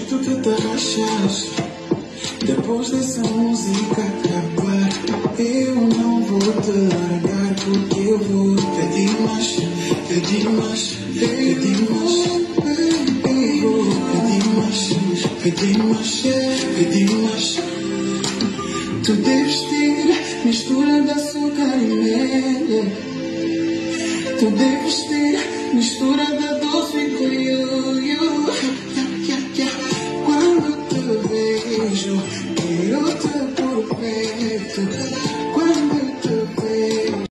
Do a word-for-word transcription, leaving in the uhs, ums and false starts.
jeito que te arrachas. Depois dessa música acabar, eu não vou te largar, porque eu vou pedir mais, pedir mais, pedir mais. Eu vou pedir mais, pedir mais, pedir mais. Tu deves ter mistura de açúcar e mel. Tu deves ter mistura de doce e you. Quando te vejo, quero te por perto.